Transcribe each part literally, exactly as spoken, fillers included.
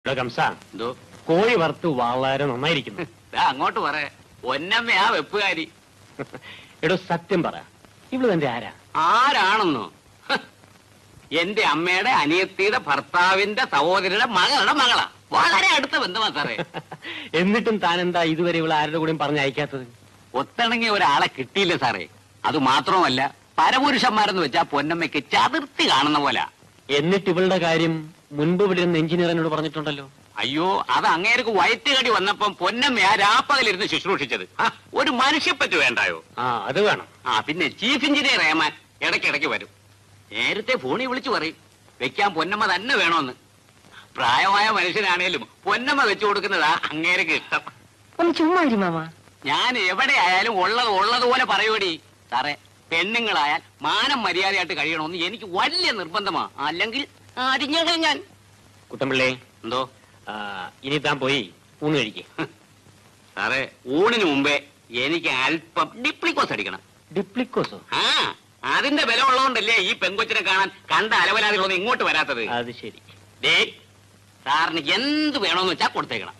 എന്തോ കോഴി വറുത്ത് വളരെ നന്നായിരിക്കുന്നു. അങ്ങോട്ട് പറ, ഒന്നമ്മയാ വെപ്പുകാരി. എടോ സത്യം പറ, ഇവള് തന്റെ ആരാ? ആരാണെന്നോ? എന്റെ അമ്മയുടെ അനിയത്തിയുടെ ഭർത്താവിന്റെ സഹോദരിയുടെ മകളുടെ മകളാ. വളരെ അടുത്ത ബന്ധമാ സാറേ. എന്നിട്ടും താൻ എന്താ ഇതുവരെ ഇവളെ ആരുടെ കൂടെയും പറഞ്ഞയക്കാത്തത്? ഒത്തിണങ്ങിയ ഒരാളെ കിട്ടിയില്ല സാറേ. അത് മാത്രമല്ല, പരപുരുഷന്മാരെന്ന് വെച്ചാ പൊന്നമ്മയ്ക്ക് ചതുർത്തി കാണുന്ന പോലെ. എന്നിട്ട് ഇവളുടെ കാര്യം മുൻപ് ഇവിടെ ഇരുന്ന് എഞ്ചിനീയർ എന്നോട് പറഞ്ഞിട്ടുണ്ടല്ലോ. അയ്യോ, അത് അങ്ങേർക്ക് വയറ്റുകടി വന്നപ്പം പൊന്നമ്മയാ രാപ്പകലിരുന്ന് ശുശ്രൂഷിച്ചത്. ഒരു മനുഷ്യപ്പറ്റ് വേണ്ടായോ? ആ, അത് വേണം. ആ, പിന്നെ ചീഫ് എഞ്ചിനീയർ ഏമാൻ ഇടയ്ക്കിടയ്ക്ക് വരും. നേരത്തെ ഫോണിൽ വിളിച്ചു പറയും വെക്കാൻ പൊന്നമ്മ തന്നെ വേണോന്ന്. പ്രായമായ മനുഷ്യനാണേലും പൊന്നമ്മ വെച്ചു കൊടുക്കുന്നതാ അങ്ങേർക്ക് ഇഷ്ടം. ഒന്ന് ചുമ്മാ മാമാ. ഞാൻ എവിടെ ആയാലും ഉള്ളത് ഉള്ളതുപോലെ പറയൂടി സാറേ. പെണ്ണുങ്ങളായാൽ മാനം മര്യാദയായിട്ട് കഴിയണമെന്ന് എനിക്ക് വലിയ നിർബന്ധമാ. അല്ലെങ്കിൽ അടിഞ്ഞ ഞാൻ. കുട്ടമ്പിള്ളേ, എന്തോ? ഇനി താൻ പോയി ഊണ് കഴിക്കേ. സാറേ, ഊണിന് മുമ്പേ എനിക്ക് അല്പം ഡിപ്ലിക്കോസ് അടിക്കണം. ഡിപ്ലിക്കോസോ? ആ, അതിന്റെ ബലം ഉള്ളതുകൊണ്ടല്ലേ ഈ പെങ്കൊച്ചിനെ കാണാൻ കണ്ട അലവലാതികളൊന്നും ഇങ്ങോട്ട് വരാത്തത്. അത് ശരി. ഡേ, സാറിന് എന്ത് വേണോന്ന് വെച്ചാ കൊടുത്തേക്കണം.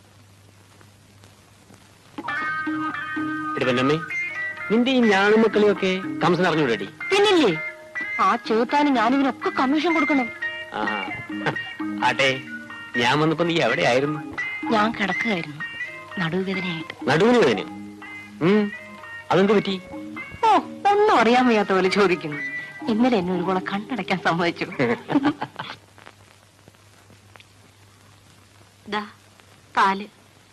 പൊന്നമ്മേ, നിന്റെ ഈ ഞാണുമക്കളിയൊക്കെ കംസൻ അറിഞ്ഞൂടേടി? പിന്നില്ലേ, ആ ചേത്താനും ഞാനിവനൊക്കെ കമ്മീഷൻ കൊടുക്കണം. ആട്ടെ, ഞാൻ വന്നപ്പോ നീ എവിടെയായിരുന്നു? ഞാൻ കിടക്കുകയായിരുന്നു, നടുവേദനയായിട്ട്. നടുവിന് വേദന? അതെന്ത് പറ്റി? ഓ, ഒന്നും അറിയാൻ വയ്യാത്ത പോലെ ചോദിക്കുന്നു. ഇന്നലെ എന്നെ ഒരു കൂടെ കണ്ണടയ്ക്കാൻ സമ്മതിച്ചു. കാല്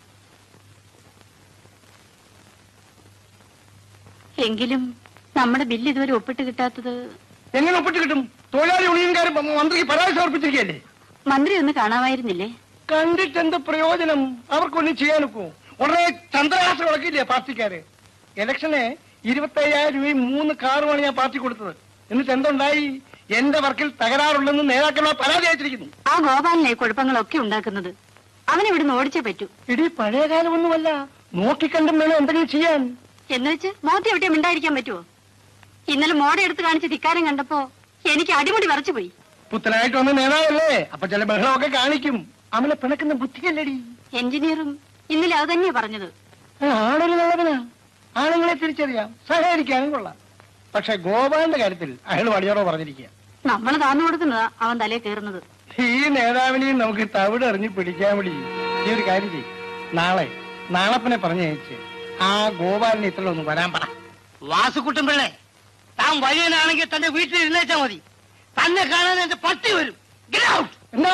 എങ്കിലും നമ്മുടെ ബില്ല് ഇതുവരെ ഒപ്പിട്ട് കിട്ടാത്തത് എങ്ങനെ ഒപ്പിട്ട് കിട്ടും? തൊഴിലാളി യൂണിയൻകാരും മന്ത്രിക്ക് പരാതി സമർപ്പിച്ചിരിക്കല്ലേ? മന്ത്രി ഒന്ന് കാണാമായിരുന്നില്ലേ? കണ്ടിട്ട് എന്ത് പ്രയോജനം? അവർക്കൊന്നും ചെയ്യാനൊക്കോ? ഉടനെ ചന്ദ്രഹാസം ഉടക്കില്ലേ പാർട്ടിക്കാര്? ഇലക്ഷന് ഇരുപത്തി അയ്യായിരം രൂപയും മൂന്ന് കാറുമാണ് ഞാൻ പാർട്ടി കൊടുത്തത്. എന്നിട്ട് എന്തുണ്ടായി? എന്റെ വർക്കിൽ തകരാറുണ്ടെന്ന് നേതാക്കളെ പരാതി അയച്ചിരിക്കുന്നു. ആ ഗോപാലിനെ കുഴപ്പങ്ങളൊക്കെ ഉണ്ടാക്കുന്നത്. അവനെ ഇവിടുന്ന് ഓടിച്ചേ പറ്റൂ. ഇടി പഴയ കാലമൊന്നുമല്ല, നോക്കിക്കണ്ടും വേണം എന്തെങ്കിലും ചെയ്യാൻ. എന്ന് വെച്ച് മോത്തി എവിടെയും മിണ്ടായിരിക്കാൻ പറ്റുമോ? ഇന്നലെ മോടെ എടുത്ത് കാണിച്ച് ധിക്കാരം കണ്ടപ്പോ എനിക്ക് അടിമുടി വരച്ചു പോയി. പുത്തനായിട്ട് വന്ന് നേതാവല്ലേ, അപ്പൊ ചില ബഹളമൊക്കെ കാണിക്കും. അവനെ പിണക്കുന്ന ബുദ്ധിയല്ലടി. എഞ്ചിനീയറും ഇന്നലെ അത് തന്നെയാ പറഞ്ഞത്. ആളൊരു നല്ലവനാ, ആളുകളെ തിരിച്ചറിയാം, സഹകരിക്കാനും കൊള്ളാം. പക്ഷെ ഗോപാലിന്റെ കാര്യത്തിൽ അയാൾ വടിയോറോ പറഞ്ഞിരിക്കുക. നമ്മള് താന്നു കൊടുക്കുന്നതാ അവൻ തലേ കയറുന്നത്. ഈ നേതാവിനെയും നമുക്ക് തവിട് എറിഞ്ഞ് പിടിക്കാൻ വേണ്ടി ഈ ഒരു കാര്യം ചെയ്യും. നാളെ നാളപ്പനെ പറഞ്ഞയച്ച് ആ ഗോപാലിനെ ഇത്ര ഒന്ന് വരാൻ പറ. വാസുക്കുട്ടൻ പിള്ളേ, താൻ വഴിയനാണെങ്കിൽ തന്റെ വീട്ടിൽ ഇരുന്നേച്ചാ മതി. തന്നെ കാണാൻ എന്റെ പട്ടി വരും. എന്താ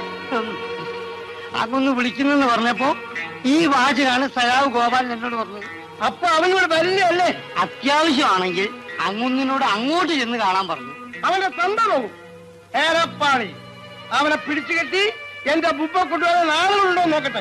അങ്ങൊന്ന് വിളിക്കുന്നെന്ന് പറഞ്ഞപ്പോ ഈ വാചകാണ് സഖാവ് ഗോപാലൻ എന്നോട് പറഞ്ഞത്. അപ്പൊ അവനോട് വരില്ലേ? അത്യാവശ്യമാണെങ്കിൽ അങ്ങൊന്നിനോട് അങ്ങോട്ട് ചെന്ന് കാണാൻ പറഞ്ഞു. അവന്റെ തന്ത പോകും. ഏറെപ്പാളി അവനെ പിടിച്ചു കെട്ടി എന്റെ ബുപ്പ കൊണ്ടുപോകാൻ ആളുകളുണ്ടോ നോക്കട്ടെ.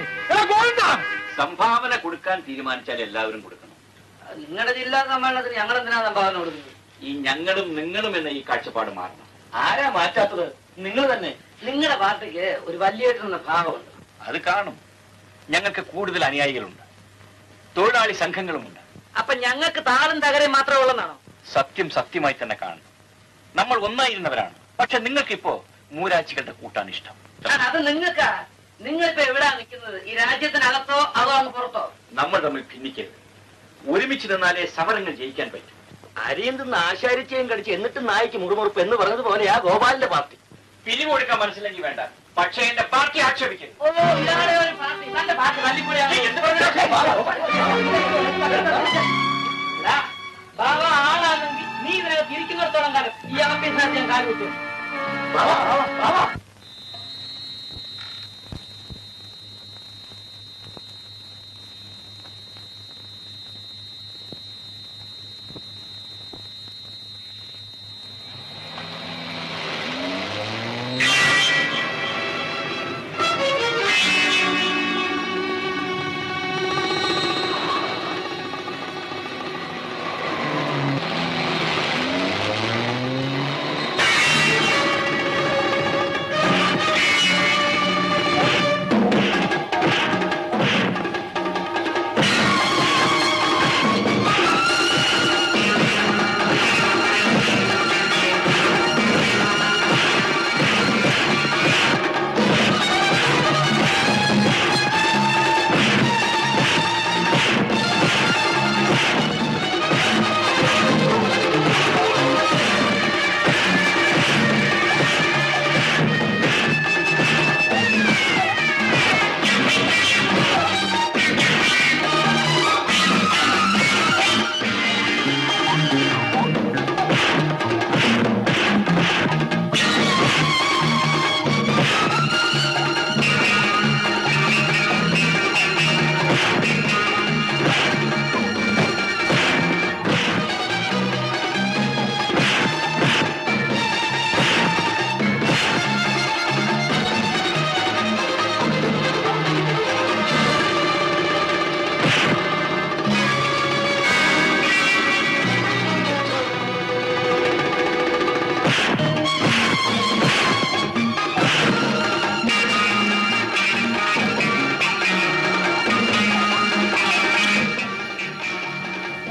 സംഭാവന കൊടുക്കാൻ തീരുമാനിച്ചാൽ എല്ലാവരും കൊടുക്കണം. നിങ്ങളുടെ ജില്ലാ സമ്മേളനത്തിന് ഞങ്ങൾ എന്തിനാ സംഭാവന കൊടുക്കുന്നത്? ഈ ഞങ്ങളും നിങ്ങളും എന്ന ഈ കാഴ്ചപ്പാട് മാറണം. ആരാ മാറ്റാത്തത്? നിങ്ങൾ തന്നെ. നിങ്ങളുടെ പാർട്ടിക്ക് ഒരു വലിയേട്ടുന്ന ഭാഗമുണ്ട്. അത് കാണും. ഞങ്ങൾക്ക് കൂടുതൽ അനുയായികളുണ്ട്, തൊഴിലാളി സംഘങ്ങളുമുണ്ട്. അപ്പൊ ഞങ്ങൾക്ക് താളും തകരയും മാത്രമേ ഉള്ളതാണോ? സത്യം സത്യമായി തന്നെ കാണും. നമ്മൾ ഒന്നായിരുന്നവരാണ്. പക്ഷെ നിങ്ങൾക്കിപ്പോ മൂരാച്ചികളുടെ കൂട്ടാൻ ഇഷ്ടം. അത് നിങ്ങൾക്കാ. നിങ്ങളിപ്പോ എവിടാ നിൽക്കുന്നത്? ഈ രാജ്യത്തിനകത്തോ അതോ അങ്ങ് പുറത്തോ? നമ്മൾ തമ്മിൽ ഭിന്നിക്കരുത്. ഒരുമിച്ച് നിന്നാലേ സമരങ്ങൾ ജയിക്കാൻ പറ്റും. അരിയും തിന്ന് ആശാരിച്ചയും കടിച്ച് എന്നിട്ട് നായിക്ക് മുറുമുറുപ്പ് എന്ന് പറഞ്ഞതുപോലെ ആ ഗോപാലിന്റെ പാർട്ടി. പിരിവ് കൊടുക്കാൻ മനസ്സിലെങ്കിൽ വേണ്ട, പക്ഷേ എന്റെ പാർട്ടി ആക്ഷേപിക്കരുത്. ഓ, ഇതാണ് ഒരു പാർട്ടി. തന്റെ പാർട്ടി തല്ലിപ്പൊളിയാണ്. ആളാണെങ്കിൽ നീ ഇതിനകത്ത് ഇരിക്കുന്നിടത്തോളം കാലം ഈ ആഫീസിനകത്ത് ഞാൻ കാലുകുത്തും.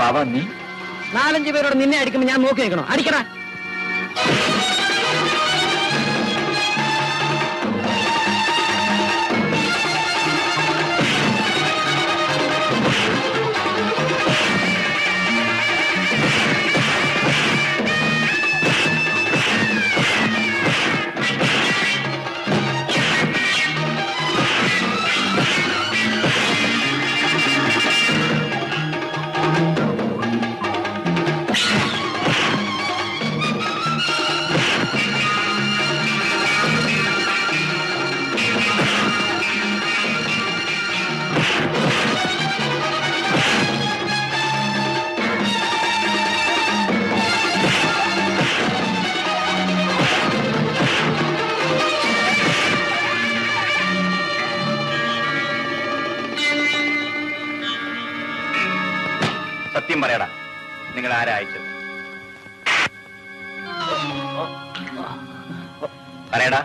പാവ നീ നാലഞ്ച് പേരോട് നിന്നെ അടിക്കുമ്പോ ഞാൻ നോക്കി നിൽക്കണോ? അടിക്കടാ. സത്യം പറയടാ, നിങ്ങൾ ആരാ അയച്ചത്? പറയടാ.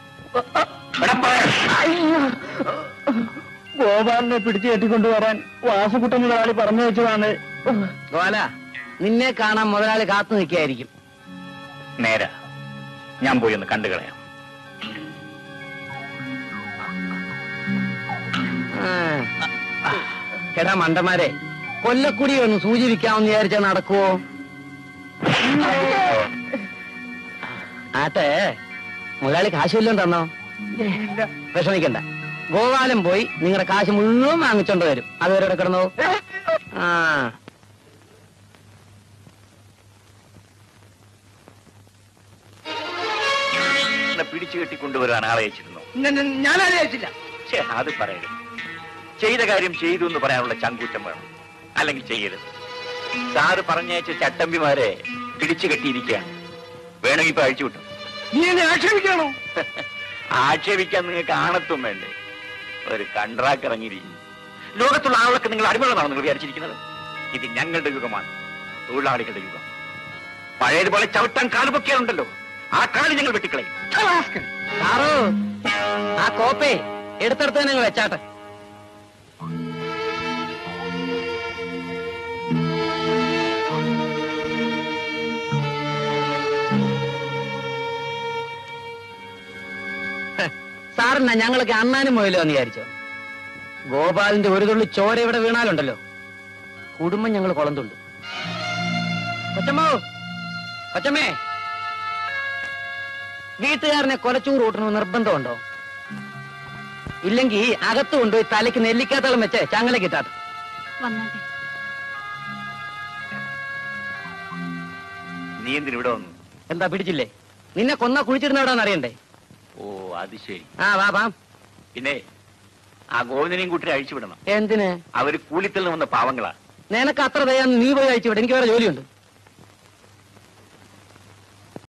ഗോപാലിനെ പിടിച്ചു കെട്ടിക്കൊണ്ടുവരാൻ വാസുകുട്ടൻ മുതലാളി പറഞ്ഞു വെച്ചതാണ്. ഗോപാല, നിന്നെ കാണാൻ മുതലാളി കാത്തു നിൽക്കായിരിക്കും. നേരാ, ഞാൻ പോയി ഒന്ന് കണ്ടു കളയാം. എടാ മണ്ടന്മാരെ, കൊല്ലക്കുടി ഒന്ന് സൂചിപ്പിക്കാമെന്ന് വിചാരിച്ചാ നടക്കുവോ? ആട്ടെ, മുതലാളി കാശ് വല്ലതും തന്നോ? വിഷമിക്കണ്ട, ഗോപാലൻ പോയി നിങ്ങളുടെ കാശ് മുഴുവൻ വാങ്ങിച്ചോണ്ട് വരും. അതുവരെ കിടന്നോ. ആ പിടിച്ചു കെട്ടിക്കൊണ്ടുവരാൻ ആളെ അയച്ചിരുന്നു? ഞാനാരെ അയച്ചില്ല. അത് പറയരുത്. ചെയ്ത കാര്യം ചെയ്തു എന്ന് പറയാനുള്ള ചങ്കൂറ്റം വേണം, അല്ലെങ്കിൽ ചെയ്യരുത്. സാറ് പറഞ്ഞയച്ച ചട്ടമ്പിമാരെ പിടിച്ചു കെട്ടിയിരിക്കുകയാണ്. വേണമെങ്കിൽ ഇപ്പൊ അഴിച്ചു വിട്ടു. നീ എന്നെ ആക്ഷേപിക്കണോ? ആക്ഷേപിക്കാൻ നിങ്ങൾക്ക് ആണത്തും വേണ്ടേ? ഒരു കൺട്രാക്ട് ഇറങ്ങിയിരിക്കുന്നു. ലോകത്തുള്ള ആളൊക്കെ നിങ്ങൾ അടിമകളാണ് നിങ്ങൾ വിചാരിച്ചിരിക്കുന്നത്. ഇത് ഞങ്ങളുടെ യുഗമാണ്, തൊഴിലാളികളുടെ യുഗം. പഴയതുപോലെ ചവിട്ടാൻ കാലുപൊക്കിയാലുണ്ടല്ലോ, ആ കാല് ഞങ്ങൾ വെട്ടിക്കളയും. സാറോ, ആ കോപ്പേ എടുത്തെടുത്ത് നിങ്ങൾ വെച്ചാട്ടെ. സാറിനാ ഞങ്ങളൊക്കെ അണ്ണാനും പോയല്ലോ എന്ന് വിചാരിച്ചോ? ഗോപാലിന്റെ ഒരു തുള്ളി ചോര ഇവിടെ വീണാലുണ്ടല്ലോ, കുടുംബം ഞങ്ങൾ കുളം തുണ്ടു. കൊച്ചമ്മോ, കൊച്ചമ്മേ, വീട്ടുകാരനെ കൊലച്ചൂറ് കൂട്ടണമെന്ന് നിർബന്ധമുണ്ടോ? ഇല്ലെങ്കിൽ അകത്ത് കൊണ്ടുപോയി തലയ്ക്ക് നെല്ലിക്കാത്തളം വെച്ച് ചങ്ങല കിട്ടാത്ത. നീ എന്തിനു ഇവിടെ വന്നു? എന്താ പിടിച്ചില്ലേ? നിന്നെ കൊന്ന കുഴിച്ചിരുന്ന എവിടെന്ന് അറിയണ്ടേ? ഓ, അത് ശരി. ആ വാ വാ. പിന്നെ ആ ഗോവിന്ദനെയും കൂട്ടി അഴിച്ചുവിടണം. എന്തിന്? അവര് കൂലിത്തിൽ നിന്ന് വന്ന പാവങ്ങളാ. നിനക്ക് അത്ര ദയാന്ന് നീ പോയി അയച്ചുവിടെ, എനിക്ക് വേറെ ജോലിയുണ്ട്.